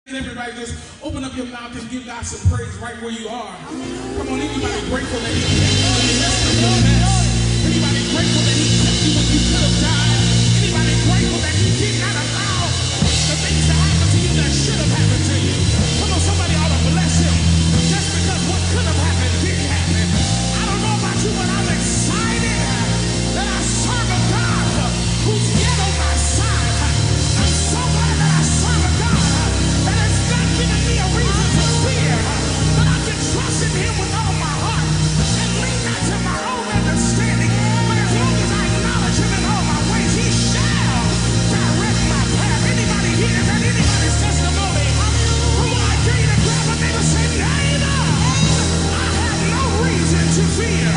Everybody just open up your mouth and give God some praise right where you are. Come on, anybody grateful that He kept you in the midst of your mess? Anybody grateful that He kept you when you could have died? Anybody grateful that He did not allow the things to happen to you that should have happened to you? Come on, somebody ought to bless Him just because what could have happened didn't happen. I don't know about you, but I'm excited that I serve a God who's yet on my side. I'm so glad that I serve a God that has not given me a reason to fear, but I can trust in Him with all my heart and lean not to my own understanding. But as long as I acknowledge Him in all my ways, He shall direct my path. Anybody here? Is that anybody's testimony? Come on, I dare you to grab a neighbor and say, neighbor, I have no reason to fear.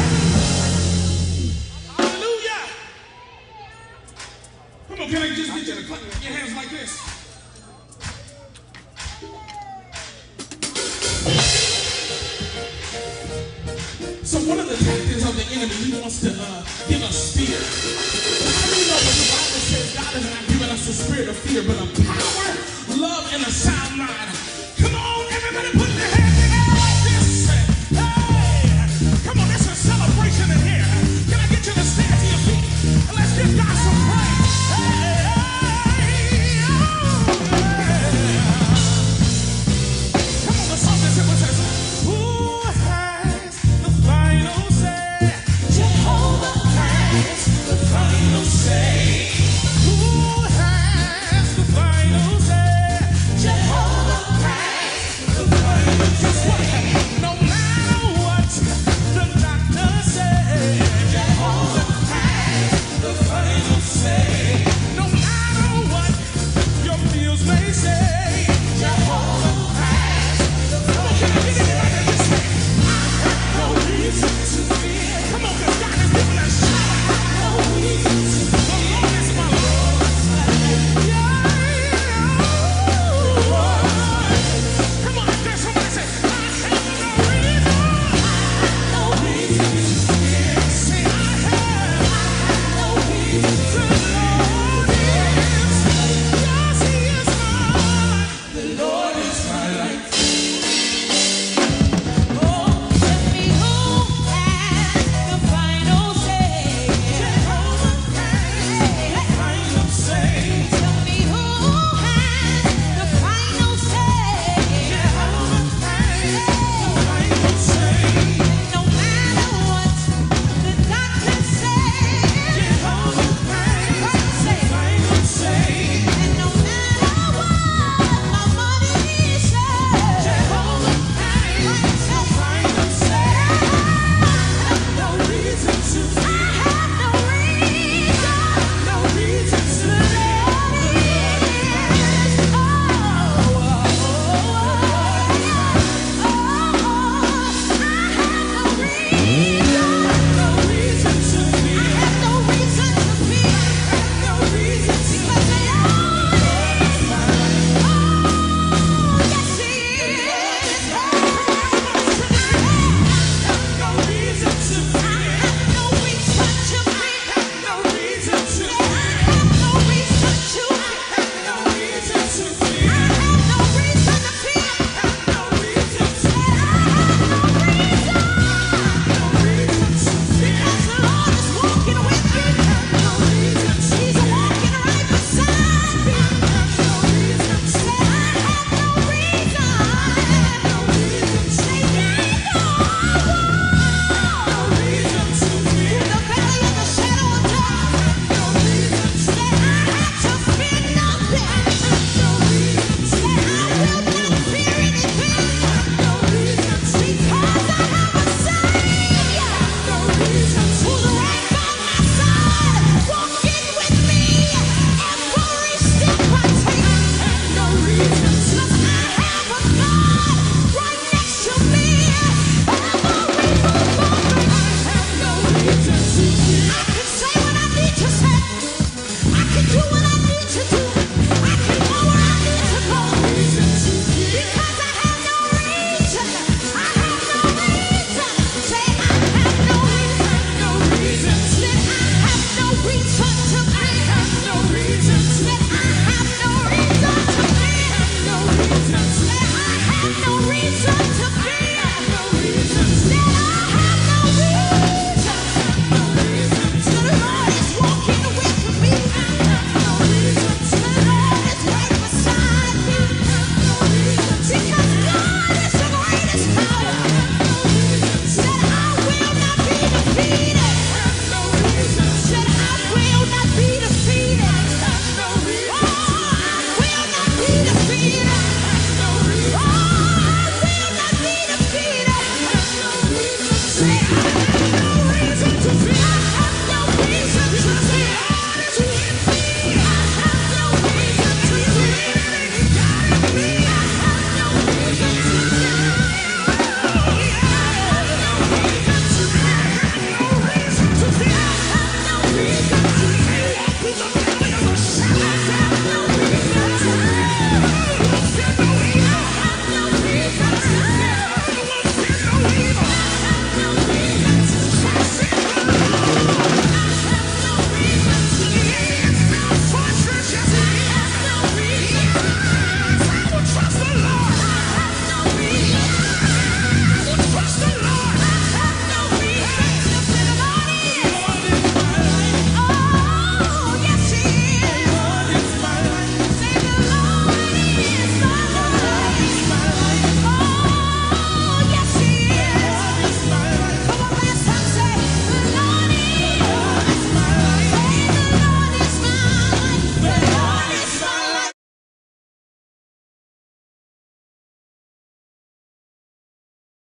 Hallelujah. Come on, can I just get you to clap your hands like this? So one of the tactics of the enemy, he wants to give us fear. But how do you know what the Bible says? God has not given us a spirit of fear, but of power, love, and a sound mind.